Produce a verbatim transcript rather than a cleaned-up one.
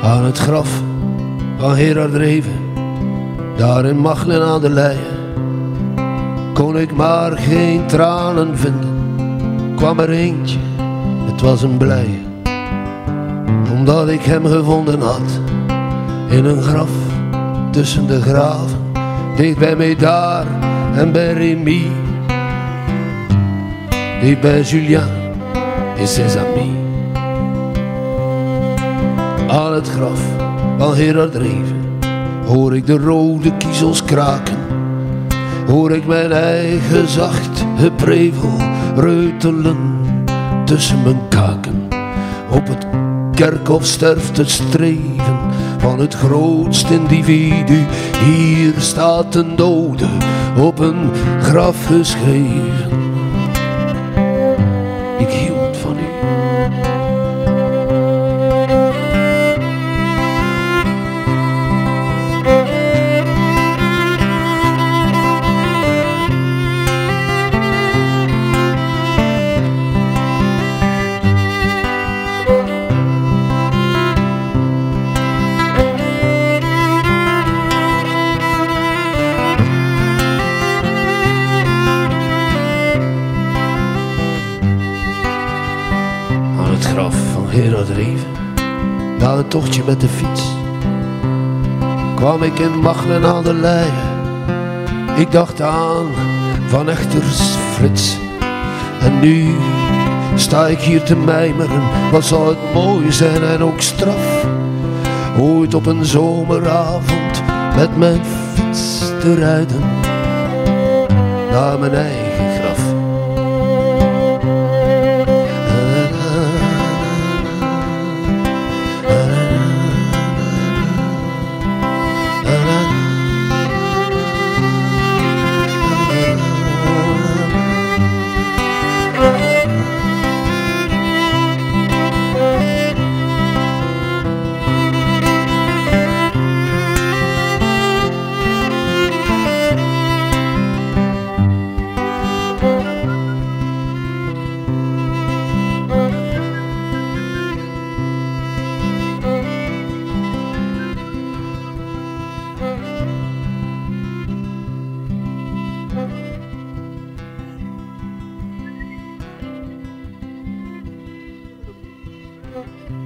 Aan het graf van Gerard Reven, daar in Machelen aan de Leyen, kon ik maar geen tranen vinden. Kwam er eentje, het was een blije, omdat ik hem gevonden had in een graf tussen de graven, dicht bij Médard en bij Rémy, dicht bij Julien en ses amis. Aan het graf van Gerard Reven hoor ik de rode kiezels kraken, hoor ik mijn eigen zacht geprevel reutelen tussen mijn kaken. Op het kerkhof sterft het streven van het grootste individu. Hier staat een dode op een graf geschreven. Ik hield van u. Het graf van Gerard Reven, na een tochtje met de fiets, kwam ik in Machelen aan de Leyen. Ik dacht aan Van Echters Frits, en nu sta ik hier te mijmeren. Wat zou het mooi zijn en ook straf, ooit op een zomeravond met mijn fiets te rijden naar mijn eigen graf. Thank you.